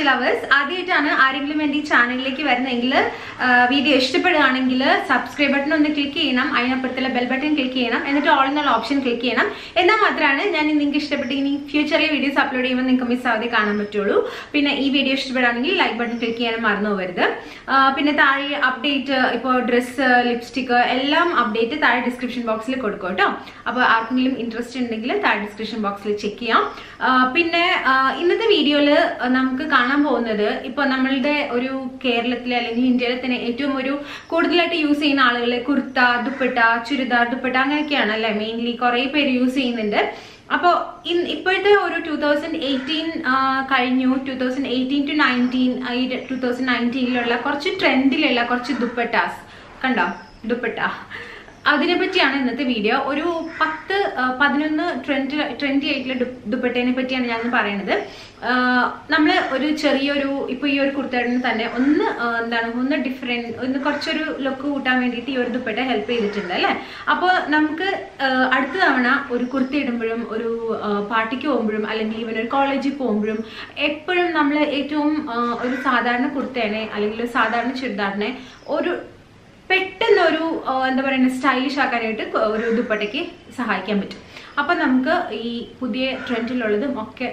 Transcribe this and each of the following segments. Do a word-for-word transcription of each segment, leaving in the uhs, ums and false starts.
Fashion lovers ആദ്യമായിട്ടാണ് ആരെങ്കിലും എൻ്റെ ഈ ചാനലിലേക്ക് വരുന്നതെങ്കിൽ വീഡിയോ ഇഷ്ടപ്പെടുകയാണെങ്കിൽ സബ്സ്ക്രൈബ് ബട്ടൺ ഒന്ന് ക്ലിക്ക് ചെയ്യണം, അതിനപ്പുറത്തുള്ള ബെൽ ബട്ടൺ ക്ലിക്ക് ചെയ്യണം, എന്നിട്ട് ഓൾ എന്നുള്ള ഓപ്ഷൻ ക്ലിക്ക് ചെയ്യണം. എന്നാൽ മാത്രമാണ് ഞാൻ നിങ്ങൾക്ക് ഇഷ്ടപ്പെട്ട് ഇനി ഫ്യൂച്ചറിൽ വീഡിയോസ് അപ്ലോഡ് ചെയ്യുമ്പോൾ നിങ്ങൾക്ക് മിസ് ആവാതെ കാണാൻ പറ്റുള്ളൂ. പിന്നെ ഈ വീഡിയോ ഇഷ്ടപ്പെടുകയാണെങ്കിൽ ലൈക്ക് ബട്ടൺ ക്ലിക്ക് ചെയ്യാനും മറന്നു പോകരുത്. പിന്നെ താഴെ അപ്ഡേറ്റ്, ഇപ്പോൾ ഡ്രസ്സ്, ലിപ്സ്റ്റിക്ക് എല്ലാം അപ്ഡേറ്റ് താഴെ ഡിസ്ക്രിപ്ഷൻ ബോക്സിൽ കൊടുക്കും കേട്ടോ. അപ്പോൾ ആർക്കെങ്കിലും ഇൻട്രസ്റ്റ് ഉണ്ടെങ്കിൽ താഴെ ഡിസ്ക്രിപ്ഷൻ ബോക്സിൽ ചെക്ക് ചെയ്യാം. പിന്നെ ഇന്നത്തെ വീഡിയോയിൽ നമുക്ക് കാണാൻ പോകുന്നത് ഇപ്പൊ നമ്മളുടെ ഒരു കേരളത്തിലെ അല്ലെങ്കിൽ ഇന്ത്യയിലെ തന്നെ ഏറ്റവും ഒരു കൂടുതലായിട്ട് യൂസ് ചെയ്യുന്ന ആളുകളെ കുർത്ത, ദുപ്പട്ട, ചുരിദാർ, ദുപ്പട്ട അങ്ങനെയൊക്കെയാണ് അല്ലെ മെയിൻലി കുറെ പേര് യൂസ് ചെയ്യുന്നുണ്ട്. അപ്പോൾ ഇപ്പോഴത്തെ ഒരു ടൂ തൗസൻഡ് എയ്റ്റീൻ കഴിഞ്ഞു, two thousand eighteen to nineteen ഈ ടൂ തൗസൻഡ് നയൻറ്റീനിലുള്ള കുറച്ച് ട്രെൻഡിലുള്ള കുറച്ച് ദുപ്പട്ടാസ് കണ്ടോ, ദുപ്പട്ട അതിനെ പറ്റിയാണ് ഇന്നത്തെ വീഡിയോ. ഒരു പത്ത് പതിനൊന്ന് ട്രെൻഡ് ട്രെൻഡി ആയിട്ടുള്ള ദുപ്പട്ടേനെ പറ്റിയാണ് ഞാൻ പറയുന്നത്. നമ്മൾ ഒരു ചെറിയൊരു ഇപ്പോൾ ഈ ഒരു കുർത്തയുടെ തന്നെ ഒന്ന് എന്താണ് ഒന്ന് ഡിഫറെൻറ്റ് ഒന്ന് കുറച്ചൊരു ലുക്ക് കൂട്ടാൻ വേണ്ടിയിട്ട് ഈ ഒരു ദുപ്പട്ട ഹെൽപ്പ് ചെയ്തിട്ടുണ്ട് അല്ലേ. അപ്പോൾ നമുക്ക് അടുത്ത തവണ ഒരു കുർത്ത ഇടുമ്പോഴും ഒരു പാർട്ടിക്ക് പോകുമ്പോഴും അല്ലെങ്കിൽ ഈവൻ ഒരു കോളേജിൽ പോകുമ്പോഴും എപ്പോഴും നമ്മൾ ഏറ്റവും ഒരു സാധാരണ കുർത്തേനെ അല്ലെങ്കിൽ ഒരു സാധാരണ ചുരിദാറിനെ ഒരു പെട്ടെന്നൊരു എന്താ പറയുക സ്റ്റൈലിഷ് ആക്കാനായിട്ട് ഒരു ദുപ്പട്ടയ്ക്ക് സഹായിക്കാൻ പറ്റും. അപ്പം നമുക്ക് ഈ പുതിയ ട്രെൻഡിലുള്ളതും ഒക്കെ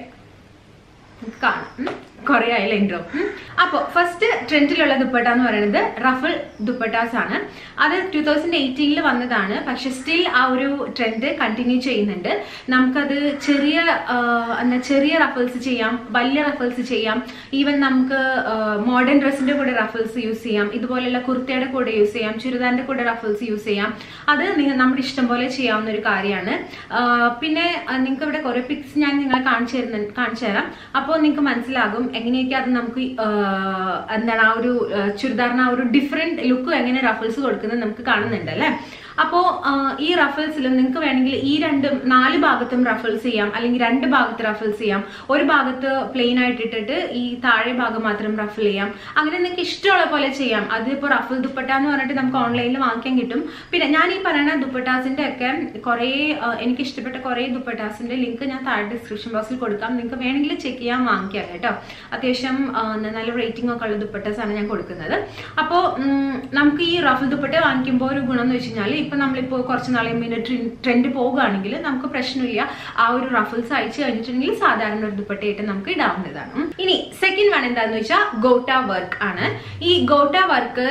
കാണാം. കുറേ ആയില്ല ഇൻട്രോ. അപ്പോൾ ഫസ്റ്റ് ട്രെൻഡിലുള്ള ദുപ്പട്ട എന്ന് പറയുന്നത് റഫിൾ ദുപ്പട്ടാസ് ആണ്. അത് ടൂ തൗസൻഡ് എയ്റ്റീനിൽ വന്നതാണ്, പക്ഷെ സ്റ്റിൽ ആ ഒരു ട്രെൻഡ് കണ്ടിന്യൂ ചെയ്യുന്നുണ്ട്. നമുക്കത് ചെറിയ എന്താ ചെറിയ റഫിൾസ് ചെയ്യാം, വലിയ റഫിൾസ് ചെയ്യാം, ഈവൻ നമുക്ക് മോഡേൺ ഡ്രസ്സിന്റെ കൂടെ റഫിൾസ് യൂസ് ചെയ്യാം, ഇതുപോലെയുള്ള കുർത്തയുടെ കൂടെ യൂസ് ചെയ്യാം, ചുരിദാറിന്റെ കൂടെ റഫിൾസ് യൂസ് ചെയ്യാം. അത് നമ്മുടെ ഇഷ്ടം പോലെ ചെയ്യാവുന്ന ഒരു കാര്യമാണ്. പിന്നെ നിങ്ങൾക്ക് ഇവിടെ കുറെ പിക്സ് ഞാൻ നിങ്ങളെ കാണിച്ചു തരുന്ന കാണിച്ചു തരാം. അപ്പോൾ നിങ്ങൾക്ക് മനസ്സിലാകും എങ്ങനെയൊക്കെ അത് നമുക്ക് എന്താണ് ആ ഒരു ചുരിദാറിന് ആ ഒരു ഡിഫറെന്റ് ലുക്ക് എങ്ങനെ റഫിൾസ് കൊടുക്കുന്നത് നമുക്ക് കാണുന്നുണ്ട് അല്ലേ. അപ്പോൾ ഈ റഫിൾസിൽ നിങ്ങൾക്ക് വേണമെങ്കിൽ ഈ രണ്ടും നാല് ഭാഗത്തും റഫിൾസ് ചെയ്യാം, അല്ലെങ്കിൽ രണ്ട് ഭാഗത്ത് റഫിൾസ് ചെയ്യാം, ഒരു ഭാഗത്ത് പ്ലെയിൻ ആയിട്ട് ഇട്ടിട്ട് ഈ താഴെ ഭാഗം മാത്രം റഫിൾ ചെയ്യാം. അങ്ങനെ നിങ്ങൾക്ക് ഇഷ്ടമുള്ള പോലെ ചെയ്യാം. അതിപ്പോൾ റഫിൾ ദുപ്പട്ട എന്ന് പറഞ്ഞിട്ട് നമുക്ക് ഓൺലൈനിൽ വാങ്ങിക്കാൻ കിട്ടും. പിന്നെ ഞാൻ ഈ പറയുന്ന ദുപ്പട്ടാസിന്റെ ഒക്കെ കുറേ എനിക്ക് ഇഷ്ടപ്പെട്ട കുറേ ദുപ്പട്ടാസിന്റെ ലിങ്ക് ഞാൻ താഴെ ഡിസ്ക്രിപ്ഷൻ ബോക്സിൽ കൊടുക്കാം. നിങ്ങൾക്ക് വേണമെങ്കിൽ ചെക്ക് ചെയ്യാൻ വാങ്ങിക്കാം കേട്ടോ. അത്യാവശ്യം നല്ല റേറ്റിംഗ് ഒക്കെ ഉള്ള ദുപ്പട്ടാസാണ് ഞാൻ കൊടുക്കുന്നത്. അപ്പോൾ നമുക്ക് ഈ റഫിൾ ദുപ്പട്ട വാങ്ങിക്കുമ്പോൾ ഒരു ഗുണം എന്ന് വെച്ച് കഴിഞ്ഞാൽ ഇപ്പൊ നമ്മളിപ്പോ കുറച്ച് നാളെ മുന്നേ ട്രെൻഡ് പോകുകയാണെങ്കിൽ നമുക്ക് പ്രശ്നമില്ല. ആ ഒരു റഫിൾസ് അയച്ചു കഴിഞ്ഞിട്ടുണ്ടെങ്കിൽ സാധാരണ ഒരു ദുപ്പട്ടയായിട്ട് നമുക്ക് ഇടാവുന്നതാണ്. ഇനി സെക്കൻഡ് വൺ എന്താന്ന് വെച്ചാൽ ഗോട്ട വർക്ക് ആണ്. ഈ ഗോട്ട വർക്ക്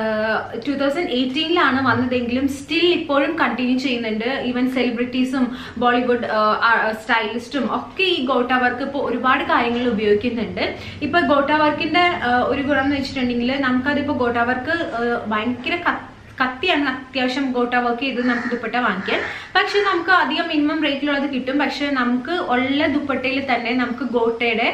ടൂ തൗസൻഡ് എയ്റ്റീനിലാണ് വന്നതെങ്കിലും സ്റ്റിൽ ഇപ്പോഴും കണ്ടിന്യൂ ചെയ്യുന്നുണ്ട്. ഈവൻ സെലിബ്രിറ്റീസും ബോളിവുഡ് സ്റ്റൈലിസ്റ്റും ഒക്കെ ഈ ഗോട്ട വർക്ക് ഇപ്പോൾ ഒരുപാട് കാര്യങ്ങളിൽ ഉപയോഗിക്കുന്നുണ്ട്. ഇപ്പൊ ഗോട്ട വർക്കിന്റെ ഒരു ഗുണം എന്ന് വെച്ചിട്ടുണ്ടെങ്കിൽ നമുക്കതിപ്പോ ഗോട്ട വർക്ക് ഭയങ്കര കത്തിയാണ് അത്യാവശ്യം ഗോട്ട വർക്ക് ചെയ്ത് നമുക്ക് ദുപ്പട്ട വാങ്ങിക്കാൻ. പക്ഷെ നമുക്ക് അധികം മിനിമം റേറ്റിലുള്ളത് കിട്ടും. പക്ഷെ നമുക്ക് ഉള്ള ദുപ്പട്ടയിൽ തന്നെ നമുക്ക് ഗോട്ടയുടെ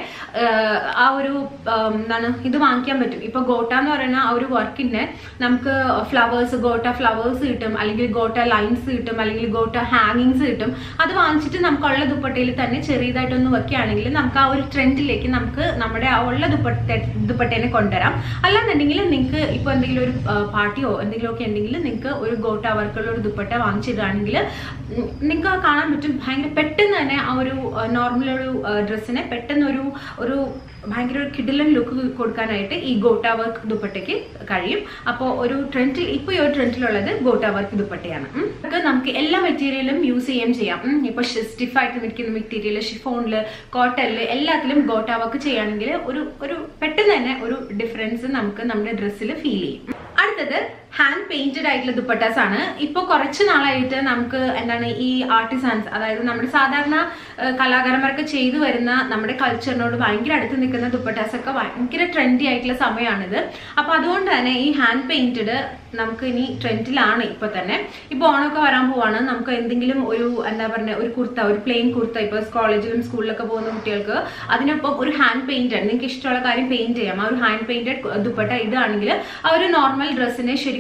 ആ ഒരു എന്താണ് ഇത് വാങ്ങിക്കാൻ പറ്റും. ഇപ്പൊ ഗോട്ട എന്ന് പറയുന്ന ആ ഒരു വർക്കിന്റെ നമുക്ക് ഫ്ലവേഴ്സ്, ഗോട്ട ഫ്ലവേഴ്സ് കിട്ടും, അല്ലെങ്കിൽ ഗോട്ട ലൈൻസ് കിട്ടും, അല്ലെങ്കിൽ ഗോട്ട ഹാങ്ങിങ്സ് കിട്ടും. അത് വാങ്ങിച്ചിട്ട് നമുക്കുള്ള ദുപ്പട്ടയിൽ തന്നെ ചെറിയതായിട്ടൊന്ന് വെക്കുകയാണെങ്കിൽ നമുക്ക് ആ ഒരു ട്രെൻഡിലേക്ക് നമുക്ക് നമ്മുടെ ആ ഉള്ള ദുപ്പട്ട ദുപ്പട്ടേനെ കൊണ്ടുവരാം. അല്ലാന്നുണ്ടെങ്കിൽ നിങ്ങൾക്ക് ഇപ്പൊ എന്തെങ്കിലും ഒരു പാർട്ടിയോ എന്തെങ്കിലും ഒക്കെ നിങ്ങൾക്ക് ഒരു ഗോട്ട വർക്കുള്ള ഒരു ദുപ്പട്ട വാങ്ങിച്ചിടുകയാണെങ്കിൽ നിങ്ങൾക്ക് കാണാൻ പറ്റും ഭയങ്കര പെട്ടെന്ന് തന്നെ ആ ഒരു നോർമൽ ഒരു ഡ്രസ്സിനെ പെട്ടെന്ന് ഒരു ഒരു ഭയങ്കര ഒരു കിടിലൻ ലുക്ക് കൊടുക്കാനായിട്ട് ഈ ഗോട്ട വർക്ക് ദുപ്പട്ടയ്ക്ക് കഴിയും. അപ്പോൾ ഒരു ട്രെൻഡിൽ ഇപ്പൊ ഈ ഒരു ട്രെൻഡിലുള്ളത് ഗോട്ട വർക്ക് ദുപ്പട്ടയാണ്. നമുക്ക് എല്ലാ മെറ്റീരിയലും യൂസ് ചെയ്യാൻ ചെയ്യാം. ഇപ്പൊ സ്റ്റിഫായിട്ട് നിൽക്കുന്ന മെറ്റീരിയൽ, ഷിഫോണില്, കോട്ടണില് എല്ലാത്തിലും ഗോട്ട വർക്ക് ചെയ്യുകയാണെങ്കിൽ ഒരു ഒരു പെട്ടെന്ന് തന്നെ ഒരു ഡിഫറൻസ് നമുക്ക് നമ്മുടെ ഡ്രസ്സിൽ ഫീൽ ചെയ്യും. അടുത്തത് ഹാൻഡ് പെയിന്റഡ് ആയിട്ടുള്ള ദുപ്പട്ടാസ് ആണ്. ഇപ്പൊ കുറച്ച് നാളായിട്ട് നമുക്ക് എന്താണ് ഈ ആർട്ടിസാൻസ്, അതായത് നമ്മുടെ സാധാരണ കലാകാരന്മാർക്ക് ചെയ്തു വരുന്ന നമ്മുടെ കൾച്ചറിനോട് ഭയങ്കര അടുത്ത് നിൽക്കുന്ന ദുപ്പട്ടാസ് ഒക്കെ ഭയങ്കര ട്രെൻഡി ആയിട്ടുള്ള സമയമാണിത്. അപ്പൊ അതുകൊണ്ട് തന്നെ ഈ ഹാൻഡ് പെയിന്റഡ് നമുക്ക് ഇനി ട്രെൻഡിലാണ് ഇപ്പൊ തന്നെ. ഇപ്പൊ ഓണമൊക്കെ വരാൻ പോവാണ്. നമുക്ക് എന്തെങ്കിലും ഒരു എന്താ പറയുക ഒരു കുർത്ത, ഒരു പ്ലെയിൻ കുർത്ത, ഇപ്പൊ കോളേജിലും സ്കൂളിലൊക്കെ പോകുന്ന കുട്ടികൾക്ക് അതിനൊപ്പം ഒരു ഹാൻഡ് പെയിന്റഡ് നിങ്ങൾക്ക് ഇഷ്ടമുള്ള കാര്യം പെയിന്റ് ചെയ്യാം. ആ ഒരു ഹാൻഡ് പെയിന്റഡ് ദുപ്പട്ട ഇതാണെങ്കിൽ ആ ഒരു നോർമൽ ഡ്രസ്സിനെ ശരിക്കും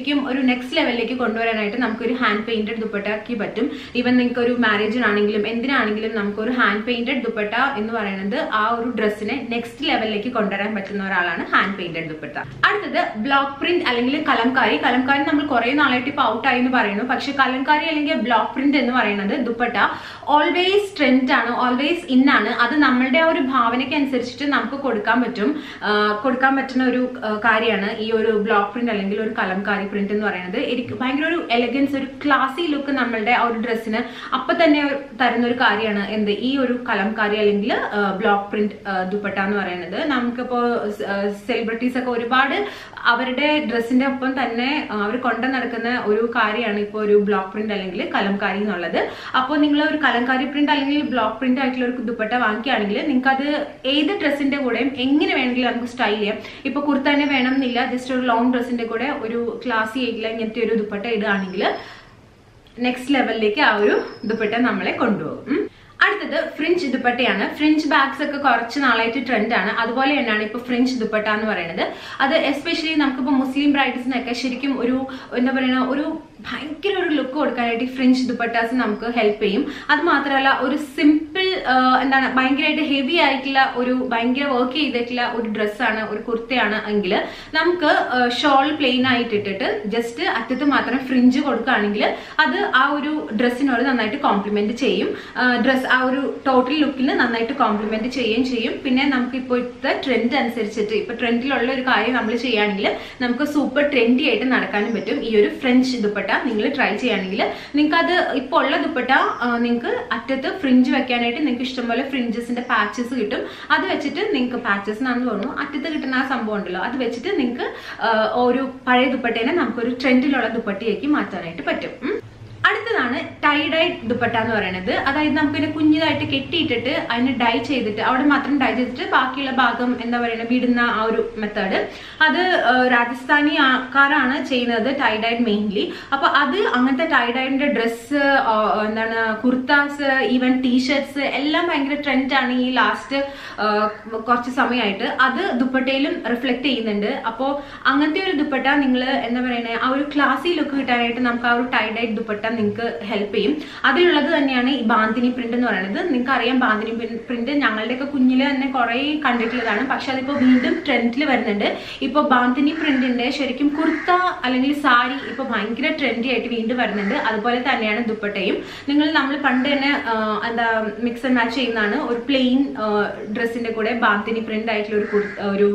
ശരിക്കും ഒരു നെക്സ്റ്റ് ലെവലിലേക്ക് കൊണ്ടുവരാനായിട്ട് നമുക്കൊരു ഹാൻഡ് പെയിന്റഡ് ദുപ്പട്ടയ്ക്ക് പറ്റും. ഈവൻ നിങ്ങൾക്ക് ഒരു മാരേജിനാണെങ്കിലും എന്തിനാണെങ്കിലും നമുക്കൊരു ഹാൻഡ് പെയിന്റഡ് ദുപ്പട്ട എന്ന് പറയുന്നത് ആ ഒരു ഡ്രസ്സിനെ നെക്സ്റ്റ് ലെവലിലേക്ക് കൊണ്ടുവരാൻ പറ്റുന്ന ഒരാളാണ് ഹാൻഡ് പെയിന്റഡ് ദുപ്പട്ട. അടുത്തത് ബ്ലോക്ക് പ്രിന്റ് അല്ലെങ്കിൽ കലംകാരി. കലംകാരി നമ്മൾ കുറെ നാളായിട്ട് ഇപ്പൊ ഔട്ട് ആയി എന്ന് പറയുന്നു. പക്ഷെ കലംകാരി അല്ലെങ്കിൽ ബ്ലോക്ക് പ്രിന്റ് എന്ന് പറയുന്നത് ദുപ്പട്ട ഓൾവേസ് ട്രെൻഡ് ആണ്, ഓൾവേസ് ഇൻ ആണ്. അത് നമ്മളുടെ ആ ഒരു ഭാവനയ്ക്ക് അനുസരിച്ചിട്ട് നമുക്ക് കൊടുക്കാൻ പറ്റും കൊടുക്കാൻ പറ്റുന്ന ഒരു കാര്യമാണ് ഈ ഒരു ബ്ലോക്ക് പ്രിന്റ് അല്ലെങ്കിൽ ഒരു കലംകാരി പ്രിന്റ് എന്ന് പറയുന്നത്. എനിക്ക് ഭയങ്കര ഒരു എലഗൻസ്, ഒരു ക്ലാസി ലുക്ക് നമ്മളുടെ ആ ഒരു ഡ്രസ്സിന് അപ്പൊ തന്നെ തരുന്ന ഒരു കാര്യമാണ് എന്ത് ഈ ഒരു കലംകാരി അല്ലെങ്കിൽ ബ്ലോക്ക് പ്രിന്റ് ദുപ്പട്ട എന്ന് പറയുന്നത്. നമുക്കിപ്പോ സെലിബ്രിറ്റീസ് ഒക്കെ ഒരുപാട് അവരുടെ ഡ്രസ്സിന്റെ ഒപ്പം തന്നെ അവർ കൊണ്ടു നടക്കുന്ന ഒരു കാര്യമാണ് ഇപ്പോൾ ഒരു ബ്ലോക്ക് പ്രിന്റ് അല്ലെങ്കിൽ കലംകാരി എന്നുള്ളത്. അപ്പോൾ നിങ്ങൾ ഒരു കലംകാരി പ്രിന്റ് അല്ലെങ്കിൽ ബ്ലോക്ക് പ്രിന്റ് ആയിട്ടുള്ള ഒരു ദുപ്പട്ട വാങ്ങിക്കുകയാണെങ്കിൽ നിങ്ങൾക്ക് അത് ഏത് ഡ്രസ്സിന്റെ കൂടെയും എങ്ങനെ വേണമെങ്കിലും നമുക്ക് സ്റ്റൈൽ ചെയ്യാം. ഇപ്പൊ കുർത്ത തന്നെ വേണം എന്നില്ല, ജസ്റ്റ് ഒരു ലോങ് ഡ്രസ്സിന്റെ കൂടെ ഒരു ക്ലാസി ആയിട്ടുള്ള ഇങ്ങനത്തെ ഒരു ദുപ്പട്ട ഇടുകയാണെങ്കിൽ നെക്സ്റ്റ് ലെവലിലേക്ക് ആ ഒരു ദുപ്പട്ട നമ്മളെ കൊണ്ടുപോകും. അടുത്തത് ഫ്രിഞ്ച് ദുപ്പട്ടയാണ്. ഫ്രിഞ്ച് ബാഗ്സ് ഒക്കെ കുറച്ച് നാളായിട്ട് ട്രെൻഡ് ആണ്. അതുപോലെ തന്നെയാണ് ഇപ്പൊ ഫ്രിഞ്ച് ദുപ്പട്ട എന്ന് പറയുന്നത്. അത് എസ്പെഷ്യലി നമുക്കിപ്പോൾ മുസ്ലിം ബ്രൈഡ്സിനൊക്കെ ശരിക്കും ഒരു എന്താ പറയുക ഒരു ഭയങ്കര ഒരു ലുക്ക് കൊടുക്കാനായിട്ട് ഫ്രിഞ്ച് ദുപ്പട്ടാസ് നമുക്ക് ഹെൽപ്പ് ചെയ്യും. അത് മാത്രമല്ല ഒരു സിമ്പിൾ എന്താണ് ഭയങ്കരമായിട്ട് ഹെവി ആയിട്ടുള്ള ഒരു ഭയങ്കര വർക്ക് ചെയ്തിട്ടുള്ള ഒരു ഡ്രസ്സാണ്, ഒരു കുർത്തയാണ് എങ്കിൽ നമുക്ക് ഷോൾ പ്ലെയിൻ ആയിട്ട് ഇട്ടിട്ട് ജസ്റ്റ് അറ്റത്ത് മാത്രം ഫ്രിഞ്ച് കൊടുക്കുകയാണെങ്കിൽ അത് ആ ഒരു ഡ്രസ്സിനോട് നന്നായിട്ട് കോംപ്ലിമെന്റ് ചെയ്യും. ഡ്രസ് ആ ഒരു ടോട്ടൽ ലുക്കിൽ നന്നായിട്ട് കോംപ്ലിമെന്റ് ചെയ്യുകയും ചെയ്യും. പിന്നെ നമുക്ക് ഇപ്പോഴത്തെ ട്രെൻഡ് അനുസരിച്ചിട്ട് ഇപ്പൊ ട്രെൻഡിലുള്ള ഒരു കാര്യം നമ്മൾ ചെയ്യുകയാണെങ്കിൽ നമുക്ക് സൂപ്പർ ട്രെൻഡി ആയിട്ട് നടക്കാനും പറ്റും. ഈ ഒരു ഫ്രഞ്ച് ദുപ്പട്ട നിങ്ങൾ ട്രൈ ചെയ്യുകയാണെങ്കിൽ നിങ്ങൾക്ക് അത് ഇപ്പോൾ ഉള്ള ദുപ്പട്ട നിങ്ങൾക്ക് അറ്റത്ത് ഫ്രിഞ്ച് വെക്കാനായിട്ട് നിങ്ങൾക്ക് ഇഷ്ടംപോലെ ഫ്രിഞ്ചസിന്റെ പാച്ചസ് കിട്ടും. അത് വെച്ചിട്ട് നിങ്ങൾക്ക് പാച്ചസ് എന്നാണെന്ന് തോന്നുന്നു അറ്റത്ത് കിട്ടുന്ന ആ സംഭവം ഉണ്ടല്ലോ, അത് വെച്ചിട്ട് നിങ്ങൾക്ക് ഒരു പഴയ ദുപ്പട്ടേനെ നമുക്കൊരു ട്രെൻഡിലുള്ള ദുപ്പട്ടയാക്കി മാറ്റാനായിട്ട് പറ്റും. അടുത്തതാണ് ടൈ ഡൈ ദുപ്പട്ട എന്ന് പറയുന്നത്. അതായത് നമുക്കിതിനെ കുഞ്ഞിതായിട്ട് കെട്ടിയിട്ടിട്ട് അതിന് ഡൈ ചെയ്തിട്ട് അവിടെ മാത്രം ഡൈ ചെയ്തിട്ട് ബാക്കിയുള്ള ഭാഗം എന്താ പറയുക വിടുന്ന ആ ഒരു മെത്തേഡ്. അത് രാജസ്ഥാനി ആൾക്കാരാണ് ചെയ്യുന്നത് ടൈ ഡൈ മെയിൻലി. അപ്പൊ അത് അങ്ങനത്തെ ടൈ ഡൈന്റെ ഡ്രസ്സ് എന്താണ് കുർത്താസ് ഈവൻ ടീഷർട്സ് എല്ലാം ഭയങ്കര ട്രെൻഡാണ് ഈ ലാസ്റ്റ് കുറച്ച് സമയമായിട്ട്. അത് ദുപ്പട്ടയിലും റിഫ്ലക്ട് ചെയ്യുന്നുണ്ട്. അപ്പോൾ അങ്ങനത്തെ ഒരു ദുപ്പട്ട നിങ്ങൾ എന്താ പറയുന്നത് ആ ഒരു ക്ലാസി ലുക്ക് കിട്ടാനായിട്ട് നമുക്ക് ആ ഒരു ടൈ ഡൈ ദുപ്പട്ട നിങ്ങൾക്ക് ഹെൽപ്പ് ചെയ്യും. അതിലുള്ളത് തന്നെയാണ് ഈ ബാന്തിനി പ്രിന്റ് എന്ന് പറയുന്നത്. നിങ്ങൾക്ക് അറിയാം ബാന്തിനി പ്രിന്റ് ഞങ്ങളുടെയൊക്കെ കുഞ്ഞില് തന്നെ കുറെ കണ്ടിട്ടുള്ളതാണ്. പക്ഷെ അതിപ്പോ വീണ്ടും ട്രെൻഡിൽ വരുന്നുണ്ട്. ഇപ്പൊ ബാന്തിനി പ്രിന്റിന്റെ ശരിക്കും കുർത്ത അല്ലെങ്കിൽ സാരി ഇപ്പൊ ഭയങ്കര ട്രെൻഡി ആയിട്ട് വീണ്ടും വരുന്നുണ്ട്. അതുപോലെ തന്നെയാണ് ദുപ്പട്ടയും. നിങ്ങൾ നമ്മൾ പണ്ട് തന്നെ എന്താ മിക്സ് ആൻഡ് മാച്ച് ചെയ്യുന്നതാണ് ഒരു പ്ലെയിൻ ഡ്രസ്സിന്റെ കൂടെ ബാന്തിനി പ്രിന്റ് ആയിട്ടുള്ള ഒരു ഒരു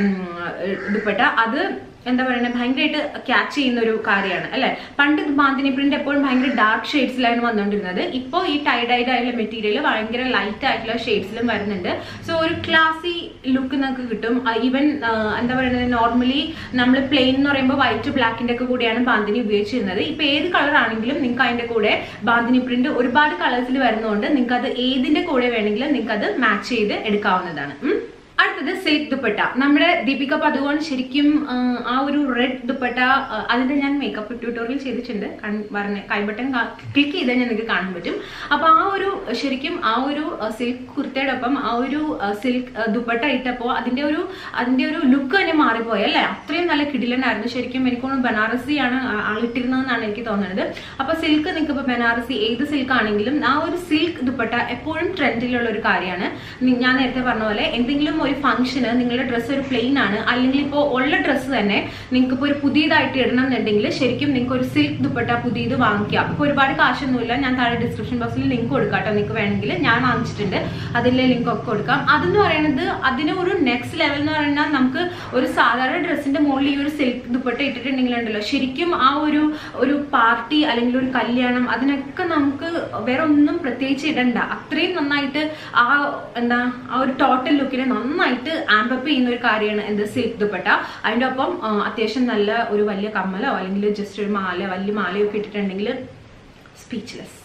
ദുപ്പട്ട. അത് എന്താ പറയുക ഭയങ്കരമായിട്ട് ക്യാച്ച് ചെയ്യുന്ന ഒരു കാര്യമാണ് അല്ലെ. പണ്ട് ബാന്തിനി പ്രിന്റ് എപ്പോഴും ഭയങ്കര ഡാർക്ക് ഷെയ്ഡ്സിലാണ് വന്നുകൊണ്ടിരുന്നത്. ഇപ്പോൾ ഈ ടൈഡൈഡ് ആയിട്ടുള്ള മെറ്റീരിയൽ ഭയങ്കര ലൈറ്റ് ആയിട്ടുള്ള ഷെയ്ഡ്സിലും വരുന്നുണ്ട്. സോ ഒരു ക്ലാസി ലുക്ക് നമുക്ക് കിട്ടും. ഈവൻ എന്താ പറയുന്നത് നോർമലി നമ്മൾ പ്ലെയിൻ എന്ന് പറയുമ്പോൾ വൈറ്റ് ബ്ലാക്കിന്റെ ഒക്കെ കൂടെയാണ് ബാന്തിനി ഉപയോഗിച്ചിരുന്നത്. ഇപ്പൊ ഏത് കളർ ആണെങ്കിലും നിങ്ങൾക്ക് അതിന്റെ കൂടെ ബാന്തിനി പ്രിന്റ് ഒരുപാട് കളേഴ്സിൽ വരുന്നതുകൊണ്ട് നിങ്ങൾക്ക് അത് ഏതിന്റെ കൂടെ വേണമെങ്കിലും നിങ്ങൾക്ക് അത് മാച്ച് ചെയ്ത് എടുക്കാവുന്നതാണ്. അടുത്തത് സിൽക്ക് ദുപ്പട്ട. നമ്മുടെ ദീപിക പദുകോൺ ശരിക്കും ആ ഒരു റെഡ് ദുപ്പട്ട അതിന്റെ ഞാൻ മേക്കപ്പ് ട്യൂട്ടോറിയൽ ചെയ്തിട്ടുണ്ട്. പറഞ്ഞ കൈ ബട്ടൺ ക്ലിക്ക് ചെയ്താൽ നിങ്ങൾക്ക് കാണാൻ പറ്റും. അപ്പൊ ആ ഒരു ശരിക്കും ആ ഒരു സിൽക്ക് കുർത്തയുടെ ഒപ്പം ആ ഒരു സിൽക്ക് ദുപ്പട്ട ഇട്ടപ്പോൾ അതിന്റെ ഒരു അതിന്റെ ഒരു ലുക്ക് തന്നെ മാറിപ്പോയി അല്ലെ. അത്രയും നല്ല കിടിലനായിരുന്നു. ശരിക്കും എനിക്കൊന്ന് ബനാറസിയാണ് ആളിട്ടിരുന്നതെന്നാണ് എനിക്ക് തോന്നുന്നത്. അപ്പൊ സിൽക്ക് നിങ്ങൾക്ക് ഇപ്പൊ ബനാറസി ഏത് സിൽക്ക് ആണെങ്കിലും ആ ഒരു സിൽക്ക് ദുപ്പട്ട എപ്പോഴും ട്രെൻഡിലുള്ള ഒരു കാര്യമാണ്. ഞാൻ നേരത്തെ പറഞ്ഞ പോലെ എന്തെങ്കിലും ഒരു ഫംഗ്ഷന് നിങ്ങളുടെ ഡ്രസ്സ് ഒരു പ്ലെയിൻ ആണ് അല്ലെങ്കിൽ ഇപ്പോൾ ഉള്ള ഡ്രസ്സ് തന്നെ നിങ്ങൾക്ക് ഇപ്പോൾ ഒരു പുതിയതായിട്ട് ഇടണം എന്നുണ്ടെങ്കിൽ ശരിക്കും നിങ്ങൾക്ക് ഒരു സിൽക്ക് ദുപ്പട്ട പുതിയത് വാങ്ങിക്കാം. ഇപ്പോൾ ഒരുപാട് കാശൊന്നുമില്ല. ഞാൻ താഴെ ഡിസ്ക്രിപ്ഷൻ ബോക്സിൽ ലിങ്ക് കൊടുക്കാം കേട്ടോ. നിങ്ങൾക്ക് വേണമെങ്കിൽ ഞാൻ വാങ്ങിച്ചിട്ടുണ്ട്, അതിലെ ലിങ്ക് ഒക്കെ കൊടുക്കാം. അതെന്ന് പറയുന്നത് അതിന് ഒരു നെക്സ്റ്റ് ലെവൽ എന്ന് പറഞ്ഞാൽ നമുക്ക് ഒരു സാധാരണ ഡ്രസ്സിന്റെ മുകളിൽ ഈ ഒരു സിൽക്ക് ദുപ്പട്ട ഇട്ടിട്ടുണ്ടെങ്കിലുണ്ടല്ലോ ശരിക്കും ആ ഒരു ഒരു പാർട്ടി അല്ലെങ്കിൽ ഒരു കല്യാണം അതിനൊക്കെ നമുക്ക് വേറെ ഒന്നും പ്രത്യേകിച്ച് ഇടണ്ട. അത്രയും നന്നായിട്ട് ആ എന്താ ആ ഒരു ടോട്ടൽ ലുക്കിനെ നന്നായിട്ട് ആംപപ്പ് ചെയ്യുന്ന ഒരു കാര്യമാണ് എന്ത് സിൽക്ക് ദുപ്പട്ട. അതിൻ്റെ ഒപ്പം അത്യാവശ്യം നല്ല ഒരു വലിയ കമ്മലോ അല്ലെങ്കിൽ ജസ്റ്റ് ഒരു മാല വലിയ മാലയോ ഒക്കെ ഇട്ടിട്ടുണ്ടെങ്കിൽ സ്പീച്ച്ലെസ്.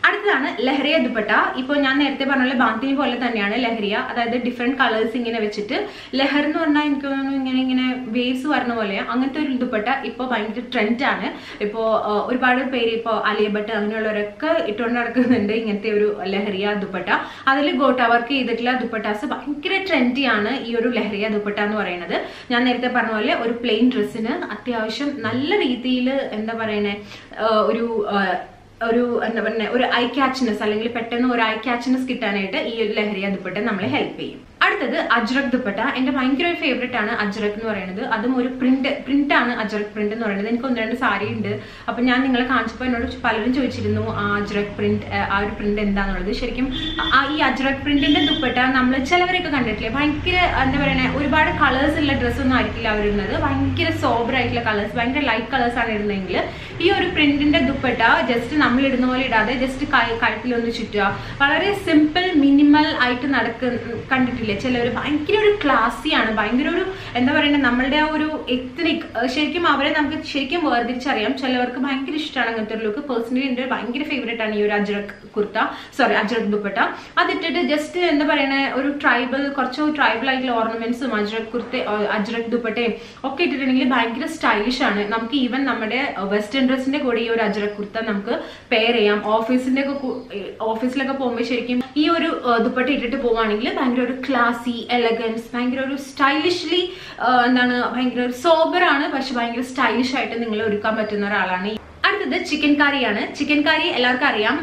അടുത്തതാണ് ലഹരിയ ദുപ്പട്ട. ഇപ്പോൾ ഞാൻ നേരത്തെ പറഞ്ഞ ബാന്തിനി പോലെ തന്നെയാണ് ലഹരിയ, അതായത് ഡിഫറെന്റ് കളേഴ്സ് ഇങ്ങനെ വെച്ചിട്ട്. ലഹർ എന്ന് പറഞ്ഞാൽ എനിക്ക് തോന്നുന്നു ഇങ്ങനെ ഇങ്ങനെ വേവ്സ് പറഞ്ഞ പോലെ അങ്ങനത്തെ ഒരു ദുപ്പട്ട ഇപ്പോൾ ഭയങ്കര ട്രെൻഡാണ്. ഇപ്പോൾ ഒരുപാട് പേര് ഇപ്പോൾ അലിയ ഭട്ട് അങ്ങനെയുള്ളവരൊക്കെ ഇട്ടുകൊണ്ട് നടക്കുന്നുണ്ട് ഇങ്ങനത്തെ ഒരു ലഹരിയ ദുപ്പട്ട. അതിൽ ഗോട്ട വർക്ക് ചെയ്തിട്ടുള്ള ദുപ്പട്ടാസ് ഭയങ്കര ട്രെൻഡിയാണ് ഈ ഒരു ലഹരിയ ദുപ്പട്ട എന്ന് പറയുന്നത്. ഞാൻ നേരത്തെ പറഞ്ഞ പോലെ ഒരു പ്ലെയിൻ ഡ്രസ്സിന് അത്യാവശ്യം നല്ല രീതിയിൽ എന്താ പറയണേ ഒരു ഒരു എന്താ പറയുക ഒരു ഐ ക്യാച്ച്നെസ് അല്ലെങ്കിൽ പെട്ടെന്ന് ഒരു ഐ ക്യാച്ച്നെസ് കിട്ടാനായിട്ട് ഈ ഒരു ലഹരിയ ദുപ്പട്ട നമ്മളെ ഹെൽപ്പ് ചെയ്യും. അടുത്തത് അജ്രക് ദുപ്പട്ട. എന്റെ ഭയങ്കര ഒരു ഫേവറേറ്റ് ആണ് അജ്രക് എന്ന് പറയുന്നത്. അതും ഒരു പ്രിന്റ് പ്രിന്റ് ആണ് അജ്രക് പ്രിന്റ് എന്ന് പറയുന്നത്. എനിക്ക് ഒന്ന് രണ്ട് സാരി ഉണ്ട്. അപ്പൊ ഞാൻ നിങ്ങളെ കാണിച്ചപ്പോൾ എന്നോട് പലരും ചോദിച്ചിരുന്നു ആ അജ്രക് പ്രിന്റ് ആ ഒരു പ്രിന്റ് എന്താന്നുള്ളത്. ശരിക്കും ആ ഈ അജ്രക് പ്രിന്റിന്റെ ദുപ്പട്ട നമ്മൾ ചിലവരൊക്കെ കണ്ടിട്ടില്ലേ, ഭയങ്കര എന്താ പറയുക ഒരുപാട് കളേഴ്സ് ഉള്ള ഡ്രസ്സൊന്നും ആയിരിക്കില്ല അവരിടുന്നത്. ഭയങ്കര സോബർ ആയിട്ടുള്ള കളേഴ്സ്, ഭയങ്കര ലൈറ്റ് കളേഴ്സ് ആണ് ഇടുന്നതെങ്കിൽ ഈ ഒരു പ്രിന്റിന്റെ ദുപ്പട്ട ജസ്റ്റ് നമ്മൾ ഇടുന്ന പോലെ ഇടാതെ ജസ്റ്റ് കഴുത്തിലൊന്ന് ചുറ്റുക, വളരെ സിമ്പിൾ മിനിമൽ ആയിട്ട് നടക്ക കണ്ടിട്ടില്ലേ ചിലവർ. ഭയങ്കര ഒരു ക്ലാസിയാണ്, ഭയങ്കര ഒരു എന്താ പറയുക നമ്മളുടെ ആ ഒരു എത്നിക്, ശരിക്കും അവരെ നമുക്ക് ശരിക്കും വേർതിരിച്ചറിയാം. ചിലവർക്ക് ഭയങ്കര ഇഷ്ടമാണ് അങ്ങനത്തെ ഒരു ലുക്ക്. പേഴ്സണലി എൻ്റെ ഭയങ്കര ഫേവറേറ്റ് ആണ് ഈ ഒരു അജ്രക് കുർത്ത, സോറി അജ്രക് ദുപ്പട്ട. അതിട്ടിട്ട് ജസ്റ്റ് എന്താ പറയണേ ഒരു ട്രൈബൽ കുറച്ച് ട്രൈബൽ ആയിട്ടുള്ള ഓർണമെന്റ്സും അജ്രക് കുർത്ത അജ്രക് ദുപ്പട്ടയും ഒക്കെ ഇട്ടിട്ടുണ്ടെങ്കിൽ ഭയങ്കര സ്റ്റൈലിഷ് ആണ്. നമുക്ക് ഈവൻ നമ്മുടെ വെസ്റ്റേൺ ഡ്രസ്സിന്റെ കൂടെ ഈ ഒരു അജ്രക് കുർത്ത നമുക്ക് പെയർ ചെയ്യാം. ഓഫീസിന്റെ ഒക്കെ ഓഫീസിലൊക്കെ പോകുമ്പോൾ ശരിക്കും ഈ ഒരു ദുപ്പട്ട ഇട്ടിട്ട് പോവുകയാണെങ്കിൽ ഭയങ്കര ഒരു ക്ലാസി എലഗൻസ്, ഭയങ്കര ഒരു സ്റ്റൈലിഷ്ലി എന്താണ് ഭയങ്കര ഒരു സോബറാണ്, പക്ഷെ ഭയങ്കര സ്റ്റൈലിഷ് ആയിട്ട് നിങ്ങൾ ഒരുക്കാൻ പറ്റുന്ന ഒരാളാണ്. അടുത്തത് ചിക്കൻ കാരിയാണ്. ചിക്കൻ കാരി എല്ലാവർക്കും അറിയാം,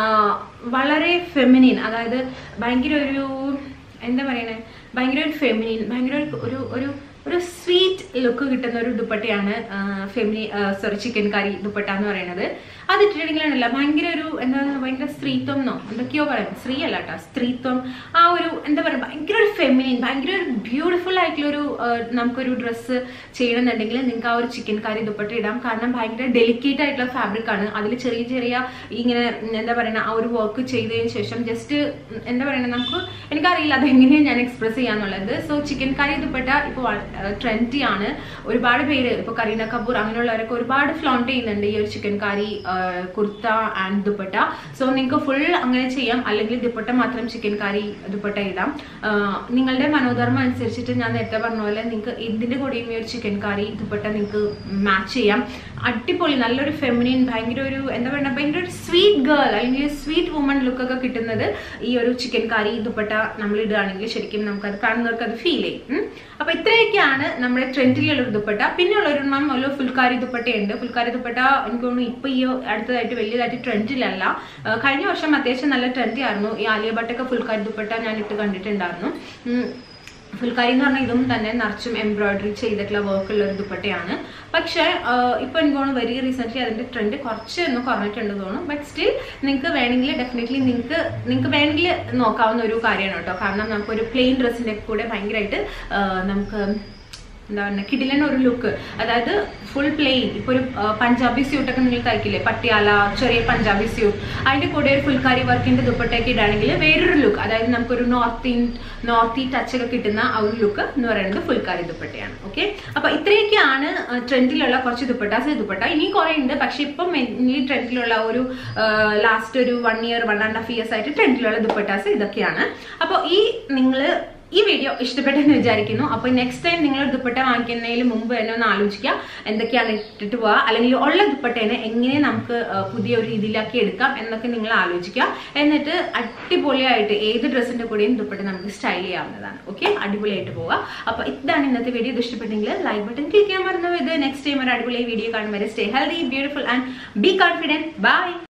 വളരെ ഫെമിനിൻ, അതായത് ഭയങ്കര ഒരു എന്താ പറയണേ ഭയങ്കര ഒരു ഫെമിനിൻ, ഭയങ്കര ഒരു ഒരു ഒരു സ്വീറ്റ് ലുക്ക് കിട്ടുന്ന ഒരു ദുപ്പട്ടയാണ് ഫെമിനി സോറി ചിക്കൻ കാരി ദുപ്പട്ട എന്ന് പറയുന്നത്. അത് ഇട്ടിട്ടുണ്ടെങ്കിലാണല്ല ഭയങ്കര ഒരു എന്താ ഭയങ്കര സ്ത്രീത്വം എന്നോ എന്തൊക്കെയോ പറയാം, സ്ത്രീ അല്ല കേട്ടോ സ്ത്രീത്വം, ആ ഒരു എന്താ പറയുക ഭയങ്കര ഒരു ഫെമിനിൻ, ഭയങ്കര ഒരു ബ്യൂട്ടിഫുൾ ആയിട്ടുള്ളൊരു നമുക്കൊരു ഡ്രസ്സ് ചെയ്യണമെന്നുണ്ടെങ്കിൽ നിങ്ങൾക്ക് ആ ഒരു ചിക്കൻ കാരി ദുപ്പട്ട ഇടാം. കാരണം ഭയങ്കര ഡെലിക്കേറ്റ് ആയിട്ടുള്ള ഫാബ്രിക് ആണ്. അതിൽ ചെറിയ ചെറിയ ഇങ്ങനെ എന്താ പറയുക ആ ഒരു വർക്ക് ചെയ്തതിന് ശേഷം ജസ്റ്റ് എന്താ പറയുക നമുക്ക് എനിക്കറിയില്ല അതെങ്ങനെയാണ് ഞാൻ എക്സ്പ്രസ് ചെയ്യാന്നുള്ളത്. സോ ചിക്കൻ കാരി ദുപ്പട്ട ഇപ്പോൾ ട്രെൻഡി ആണ്. ഒരുപാട് പേര് ഇപ്പോൾ കരീന കപൂർ അങ്ങനെയുള്ളവരൊക്കെ ഒരുപാട് ഫ്ലോണ്ട് ചെയ്യുന്നുണ്ട് ഈ ഒരു chikankari kurta and dupatta. So നിങ്ങൾക്ക് ഫുൾ അങ്ങനെ ചെയ്യാം, അല്ലെങ്കിൽ ദുപ്പട്ട മാത്രം ചിക്കൻ കാരി ദുപ്പട്ട ഇടാം. നിങ്ങളുടെ മനോധർമ്മം അനുസരിച്ചിട്ട് ഞാൻ നേരത്തെ പറഞ്ഞ പോലെ നിങ്ങൾക്ക് എന്തിന്റെ കൂടെയും ഈ ഒരു ചിക്കൻ കാരി ദുപ്പട്ട നിങ്ങൾക്ക് മാച്ച് ചെയ്യാം. അടിപൊളി നല്ലൊരു ഫെമിനിൻ, ഭയങ്കര ഒരു എന്താ പറയുക ഭയങ്കര ഒരു സ്വീറ്റ് ഗേൾ അല്ലെങ്കിൽ സ്വീറ്റ് വുമൺ ലുക്കൊക്കെ കിട്ടുന്നത് ഈ ഒരു ചിക്കൻ കാരി ദുപ്പട്ട നമ്മൾ ഇടുകയാണെങ്കിൽ ശരിക്കും നമുക്കത് കാണുന്നവർക്ക് അത് ഫീൽ ചെയ്യും. അപ്പൊ ഇത്രയൊക്കെയാണ് നമ്മുടെ ട്രെൻഡിലുള്ള ഒരു ദുപ്പട്ട. പിന്നെ ഉള്ളൊരു ഒരു ഫുൽക്കാരി ദുപ്പട്ടയുണ്ട്. ഫുൽക്കാരി ദുപ്പട്ട എനിക്ക് തോന്നുന്നു ഇപ്പൊ ഈ അടുത്തതായിട്ട് വലിയതായിട്ട് ട്രെൻഡിലല്ല. കഴിഞ്ഞ വർഷം അത്യാവശ്യം നല്ല ട്രെൻഡി ആയിരുന്നു. ഈ ആലിയ ഭട്ടൊക്കെ ഫുൽക്കാരി ദുപ്പട്ട ഞാൻ ഇട്ട് കണ്ടിട്ടുണ്ടായിരുന്നു. ഫുൽക്കാരി എന്ന് പറഞ്ഞാൽ ഇതും തന്നെ നിറച്ചും എംബ്രോയിഡറി ചെയ്തിട്ടുള്ള വർക്ക് ഉള്ള ഒരു ദുപ്പട്ടയാണ്. പക്ഷേ ഇപ്പൊ എനിക്ക് തോന്നുന്നു വെരി റീസെന്റ് അതിന്റെ ട്രെൻഡ് കുറച്ച് ഒന്ന് കുറഞ്ഞിട്ടുണ്ട് തോന്നുന്നു. ബട്ട് സ്റ്റിൽ നിങ്ങൾക്ക് വേണമെങ്കിൽ ഡെഫിനറ്റ്ലി നിങ്ങൾക്ക് നിങ്ങൾക്ക് വേണമെങ്കിൽ നോക്കാവുന്ന ഒരു കാര്യമാണ് കേട്ടോ. കാരണം നമുക്കൊരു പ്ലെയിൻ ഡ്രസ്സിന്റെ കൂടെ ഭയങ്കരമായിട്ട് നമുക്ക് എന്താ പറയുക കിടിലൻ ഒരു ലുക്ക്, അതായത് ഫുൾ പ്ലെയിൻ. ഇപ്പൊ ഒരു പഞ്ചാബി സ്യൂട്ടൊക്കെ നിങ്ങൾ തയ്ക്കില്ലേ, പട്ടിയാല ചെറിയ പഞ്ചാബി സ്യൂട്ട്, അതിന്റെ കൂടെ ഒരു ഫുൾക്കാരി വർക്കിന്റെ ദുപ്പട്ടയൊക്കെ ഇടുകയാണെങ്കിൽ വേറൊരു ലുക്ക്, അതായത് നമുക്കൊരു നോർത്ത് ഇന്ത്യ നോർത്ത് ഈ ടച്ച് ഒക്കെ കിട്ടുന്ന ആ ഒരു ലുക്ക് എന്ന് പറയുന്നത് ഫുൾക്കാരി ദുപ്പട്ടയാണ്. ഓക്കെ, അപ്പൊ ഇത്രയൊക്കെയാണ് ട്രെൻഡിലുള്ള കുറച്ച് ദുപ്പട്ടാസ്. ദുപ്പട്ട ഇനി കുറെ ഉണ്ട്, പക്ഷെ ഇപ്പം ഈ ട്രെൻഡിലുള്ള ഒരു ലാസ്റ്റ് ഒരു one year one and half years ആയിട്ട് ട്രെൻഡിലുള്ള ദുപ്പട്ടാസ് ഇതൊക്കെയാണ്. അപ്പോൾ ഈ നിങ്ങൾ ഈ വീഡിയോ ഇഷ്ടപ്പെട്ടെന്ന് വിചാരിക്കുന്നു. അപ്പോൾ നെക്സ്റ്റ് ടൈം നിങ്ങൾ ദുപ്പട്ട വാങ്ങിക്കുന്നതിന് മുമ്പ് തന്നെ ഒന്ന് ആലോചിക്കുക എന്തൊക്കെയാണ് ഇട്ടിട്ട് പോവുക, അല്ലെങ്കിൽ ഉള്ള ദുപ്പട്ടേനെ എങ്ങനെ നമുക്ക് പുതിയ ഒരു രീതിയിലാക്കി എടുക്കാം എന്നൊക്കെ നിങ്ങൾ ആലോചിക്കുക. എന്നിട്ട് അടിപൊളിയായിട്ട് ഏത് ഡ്രസ്സിന്റെ കൂടെയും ദുപ്പട്ട നമുക്ക് സ്റ്റൈൽ ചെയ്യാവുന്നതാണ്. ഓക്കെ, അടിപൊളിയായിട്ട് പോവുക. അപ്പോൾ ഇതാണ് ഇന്നത്തെ വീഡിയോ. ഇത് ഇഷ്ടപ്പെട്ടെങ്കിൽ ലൈക്ക് ബട്ടൺ ക്ലിക്ക് ചെയ്യാൻ മറന്നു. ഇത് നെക്സ്റ്റ് ടൈം ഒരു അടിപൊളി വീഡിയോ കാണുമ്പോൾ stay healthy, beautiful and be confident. By.